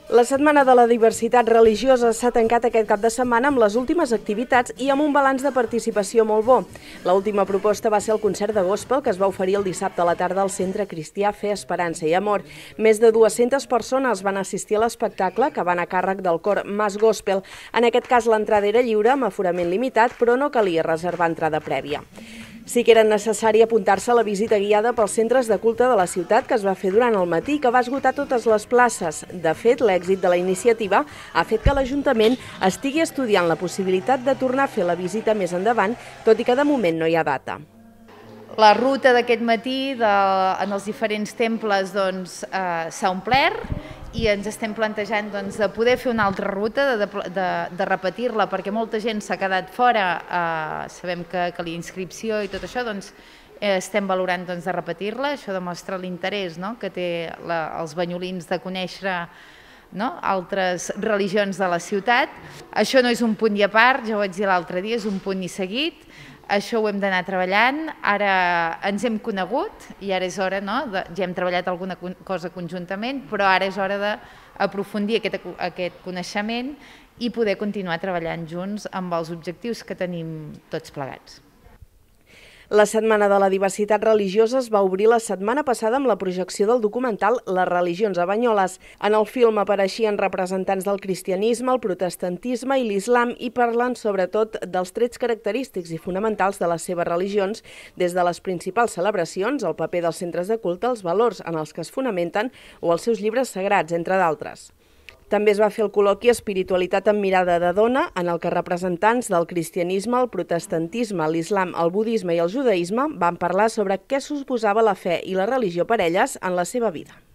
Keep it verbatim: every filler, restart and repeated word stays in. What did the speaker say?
La Setmana de la Diversitat Religiosa s'ha tancat aquest cap de setmana amb les últimes activitats i amb un balanç de participació molt bo. L'última proposta va ser el concert de gospel que es va oferir el dissabte a la tarda al Centre Cristià Fe, Esperança i Amor. Més de dues-centes persones van assistir a l'espectacle, que van a càrrec del cor Mas Gospel. En aquest cas l'entrada era lliure, amb aforament limitat, però no calia reservar entrada prèvia. Sí que era necessari apuntar-se a la visita guiada pels centres de culte de la ciutat que es va fer durant el matí i que va esgotar totes les places. De fet, l'èxit de la iniciativa ha fet que l'Ajuntament estigui estudiant la possibilitat de tornar a fer la visita més endavant, tot i que de moment no hi ha data. La ruta d'aquest matí de, en els diferents temples doncs, eh, s'ha omplert i ens estem plantejant doncs, de poder fer una altra ruta, de, de, de repetir-la, perquè molta gent s'ha quedat fora, eh, sabem que calia inscripció i tot això, doncs eh, estem valorant doncs, de repetir-la. Això demostra l'interès, no?, que té la, els banyolins de conèixer, no?, altres religions de la ciutat. Això no és un punt i a part, ja ho vaig dir l'altre dia, és un punt i seguit. Això ho hem d'anar treballant, ara ens hem conegut i ara és hora, no? de, ja hem treballat alguna cosa conjuntament, però ara és hora d'aprofundir aquest, aquest coneixement i poder continuar treballant junts amb els objectius que tenim tots plegats. La Setmana de la Diversitat Religiosa es va obrir la setmana passada amb la projecció del documental Les religions a Banyoles. En el film apareixien representants del cristianisme, el protestantisme i l'islam i parlen sobretot dels trets característics i fonamentals de les seves religions, des de les principals celebracions, el paper dels centres de culte, els valors en els que es fonamenten o els seus llibres sagrats, entre d'altres. També es va fer el col·loqui Espiritualitat amb mirada de dona, en el que representants del cristianisme, el protestantisme, l'islam, el budisme i el judaïsme van parlar sobre què suposava la fe i la religió per elles en la seva vida.